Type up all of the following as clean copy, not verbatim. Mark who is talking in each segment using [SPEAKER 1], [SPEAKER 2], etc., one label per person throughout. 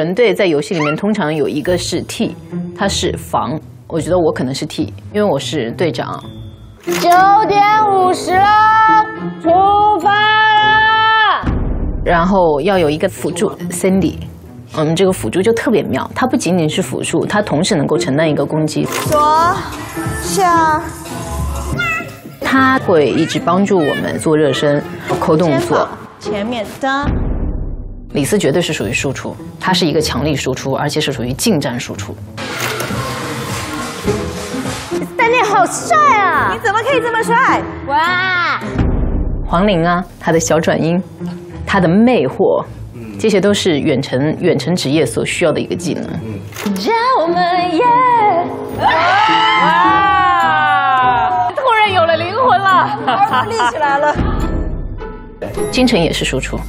[SPEAKER 1] 人队在游戏里面通常有一个是 T， 他是防。我觉得我可能是 T， 因为我是队长。9点50了，出发了。然后要有一个辅助 Cindy， 我们这个辅助就特别妙，它不仅仅是辅助，它同时能够承担一个攻击。
[SPEAKER 2] 左下。
[SPEAKER 1] 它会一直帮助我们做热身、扣动作。
[SPEAKER 2] 前面的。
[SPEAKER 1] 李斯绝对是属于输出，他是一个强力输出，而且是属于近战输出。
[SPEAKER 2] 丹尼好帅啊！你怎么可以这么帅？哇！
[SPEAKER 1] 黄龄啊，他的小转音，他的魅惑，这些都是远程职业所需要的一个技能。
[SPEAKER 2] 让我们耶！
[SPEAKER 1] 哇！突然有了灵魂了，
[SPEAKER 2] 立起来了。
[SPEAKER 1] 京城也是输出。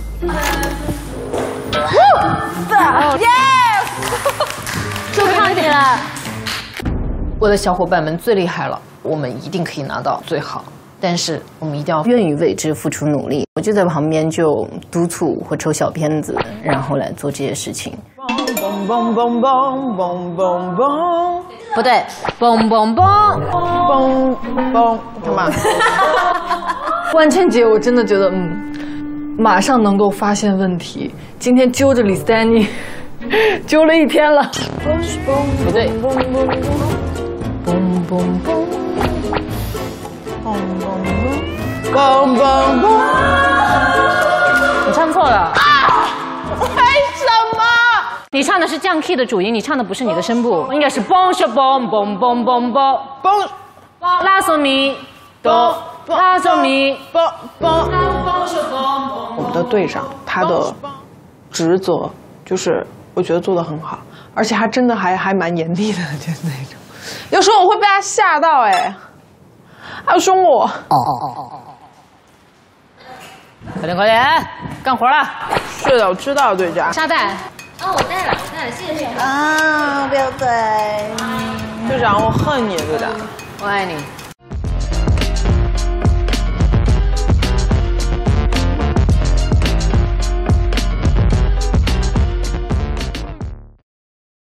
[SPEAKER 2] 耶！就靠你了。
[SPEAKER 1] 我的小伙伴们最厉害了，我们一定可以拿到最好，但是我们一定要愿意为之付出努力。我就在旁边就督促或抽小片子，然后来做这些事情。不对，嘣嘣嘣
[SPEAKER 3] 嘣嘣，干嘛？万茜姐，我真的觉得，马上能够发现问题。今天揪着李斯丹妮，揪了一天了。
[SPEAKER 1] 不对。嘣嘣嘣，
[SPEAKER 3] 嘣嘣嘣！
[SPEAKER 1] 你唱错了。
[SPEAKER 3] 为什么？
[SPEAKER 1] 你唱的是降 key 的主音，你唱的不是你的声部，应该是嘣是嘣嘣嘣嘣嘣
[SPEAKER 3] 嘣，
[SPEAKER 1] 拉嗦咪哆，拉嗦咪
[SPEAKER 3] 嘣嘣。我们的队长他的职责就是，我觉得做得很好，而且他真的还蛮严厉的，就是那种。有时候我会被他吓到，哎，他凶我。
[SPEAKER 1] 快点，干活了。
[SPEAKER 3] 是的，我知道，队长。
[SPEAKER 1] 沙袋。
[SPEAKER 2] 哦，我带了，谢谢。啊，不要对。
[SPEAKER 3] 队长，我恨你，队长。
[SPEAKER 1] 我爱你。